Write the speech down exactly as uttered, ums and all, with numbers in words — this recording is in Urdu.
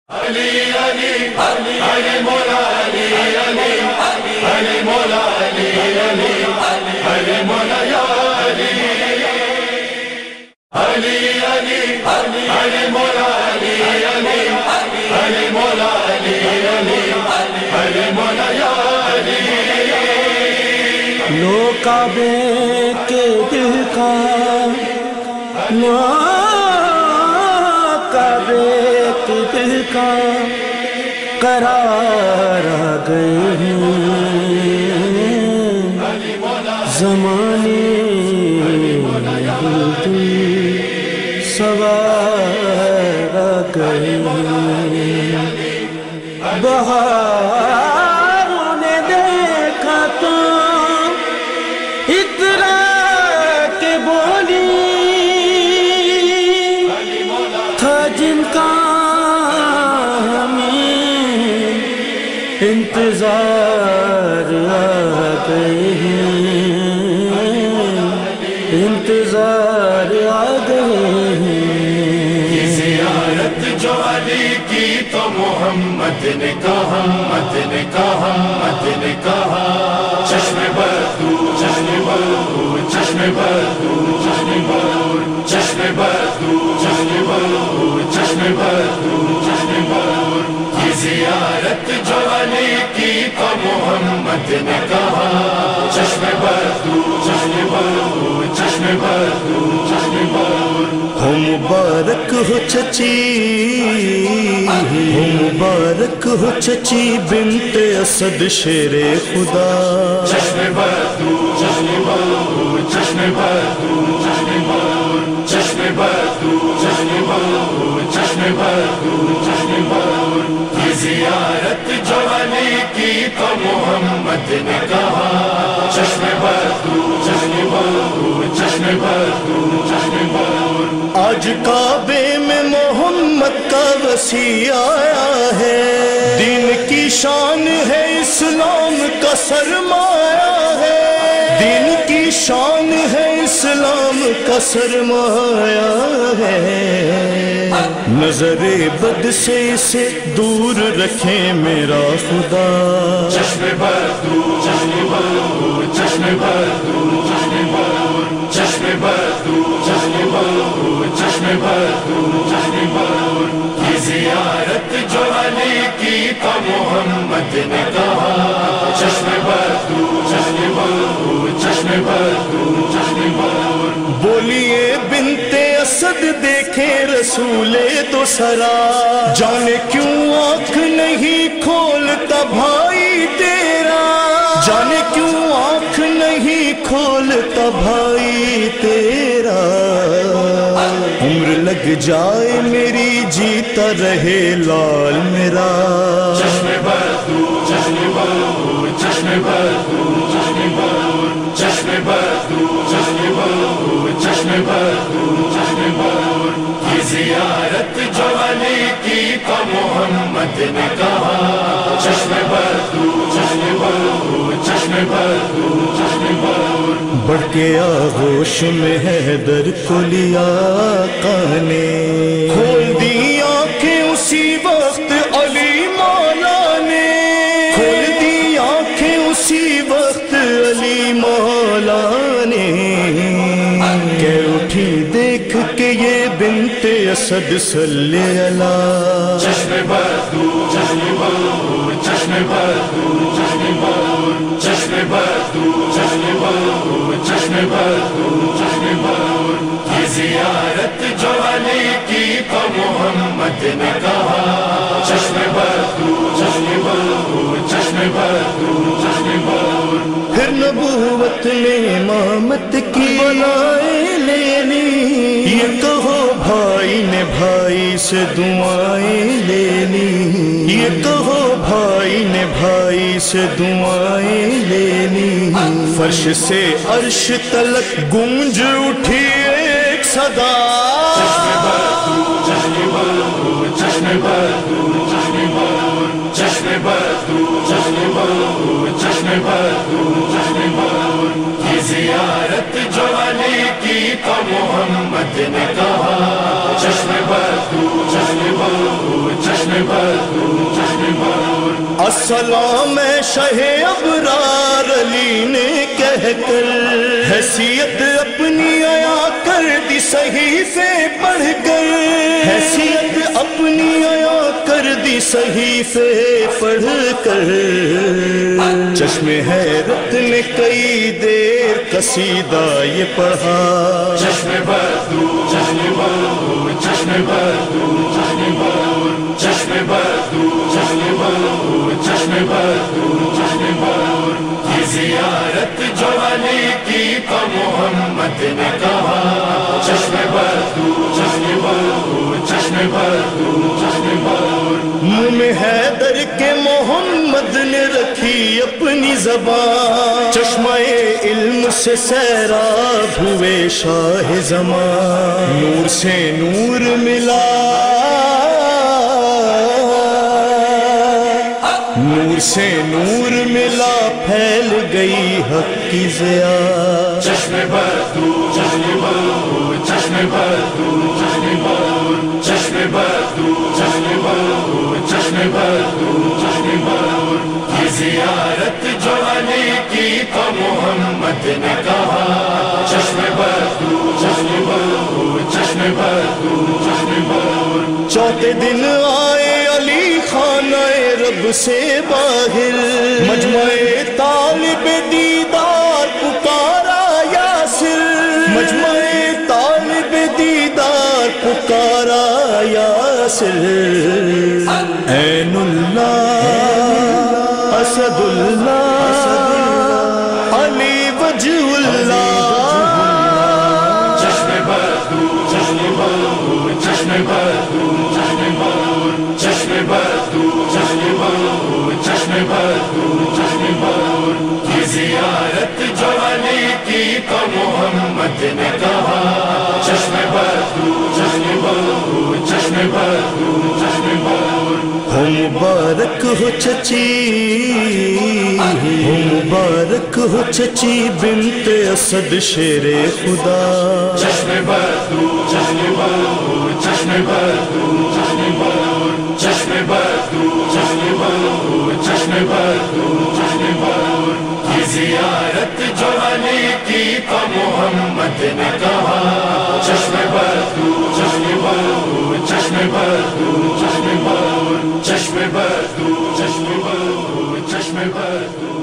علی علی علی علی مولا علی علی علی مولا علی علی علی مولا یا علی علی علی علی علی مولا علی علی علی مولا علی علی علی مولا یا علی لو کعبے کے دل کا لو کعبے کے دل کا قرار آ گئے ہیں زمانے دل سوار آ گئے ہیں بہاروں نے دیکھا تو اترا کے بولی تھا جن کا انتظار آ گئے ہیں انتظار آ گئے ہیں یہ زیارت جو علی کی تو محمد نے کہا محمد نے کہا محمد نے کہا چشم بدو چشم بدو چشم بدو چشم بدو چشم بدو چشم بدو چشم بدو چشم بدو یہ زیارت جو علی کی تو محمد نے کہا چشم بدو چشم بدو چشم بدو چشم بدو ہو مبارک ہو چچی ہو مبارک ہو چچی بنت اسد شیر خدا چشم بدو چشم بدو چشم بدو چشم بدو چشم بدو چشم بدو چشم بدو چشم بدو یہ زیارت جو علی کی تو محمد نے کہا چشم بدو چشم بدو چشم بدو چشم بدو آج کعبے میں محمد کا وسیع آیا ہے دین کی شان ہے اسلام کا سرمایہ ہے دین کی شان ہے اسلام کا سرمایہ ہے نظر بد سے اسے دور رکھے میرا خدا چشم بدو چشم بدو چشم بدو چشم بدو چشم بدو چشم بدو چشم بدو چشم بدو یہ زیارت جو علی کی تو محمد نے کہا چشم بدو چشم بدو چشم بدو چشم بدو بولیے بنت اسد دیکھے رسول تو سرا جانے کیوں آنکھ نہیں کھولتا بھائی تیرا جانے کیوں آنکھ نہیں کھولتا بھائی تیرا عمر لگ جائے میری جیتا رہے لال میرا چشم بدو چشم بدو چشم بدو چشم بدو چشم بدو چشم بدو چشم بدو چشم بدو یہ زیارت جو علی کی تو محمد نے کہا چشم بدو چشم بدو چشم بدو چشم بدو بڑھ کے آغوش میں حیدر کو لیا آقا نے کھول دی آنکھیں اسی وقت علی مولا نے کھول دی آنکھیں اسی وقت علی مولا نے کہہ اٹھی دیکھ کے یہ بنت اسد صلی اللہ چشم بدو چشم بدو چشم بدو چشم بدو چشم بدو چشم بدو چشم بدو چشم بدو یہ زیارت جو علی کی تو محمد نے کہا چشم بدو چشم بدو چشم بدو چشم بدو پھر نبوت نے امامت کی بلائیں لے لی یہ کہو بھائی نے بھائی سے دعائیں لے لی یہ کہو بھائی نے بھائی سے دعائیں لے لی فرش سے عرش تلک گونج اٹھی ایک صدا چشم بدو چشم بدو چشم بدو چشم بدو چشم بدو چشم بدو چشم بدو چشم بدو یہ زیارت جو علی کی تو محمد نے کہا چشم بدو چشم بدو چشم السلام شہ ابرار علی نے کہہ کر حیثیت اپنی عیا کر دی صحیفے پڑھ کر، حیثیت اپنی عیا کر دی صحیفے پڑھ کر، چشم حیرت نے کئی دیر قصیدہ یہ پڑھا، چشم بدو چشم بدو چشم بدو چشم بدو چشم بدو چشم بدو چشم بدو چشم بدو یہ زیارت جو علی کی تو محمد نے کہا، چشم بدو چشم بدو چشم بدو چشم بدو منہ میں حیدر کے محمد نے رکھی اپنی زبان، چشمہ علم سے سیراب ہوئے شاہ زمان، نور سے نور ملا نور سے نور ملا پھیل گئی حق کی ضیا، چشم بدو چشم بدو چشم بدو چشم بدو چشم بدو چشم بدو چشم بدو چشم بدو یہ زیارت جو علی کی تو محمد نے کہا، چشم بدو چشم بدو چشم بدو چشم بدو چوتھے دن آئے علی خانہ رب سے باہر، مجمع طالب دیدار پکارا یاسر، مجمع طالب دیدار پکارا یاسر، عین اللہ اسد اللہ علی وجہ اللہ، چشم بدو چشم بدو چشم بدو چشم بدو چشم بدو چشم بدو چشم بدو چشم بدو یہ زیارت جو علی کی تو محمد نے کہا، چشم بدو چشم بدو چشم بدو چشم بدو ہو مبارک ہو چچی، ہو مبارک ہو چچی بنت اسد شیر خدا، چشم بدو چشم بدو چشم بدو چشم بدو چشم بدو چشم بدو چشم بدو چشم بدو یہ زیارت جو علی کی تو محمد نے کہا، چشم بدو چشم بدو چشم بدو چشم بدو چشم بدو چشم بدو چشم بدو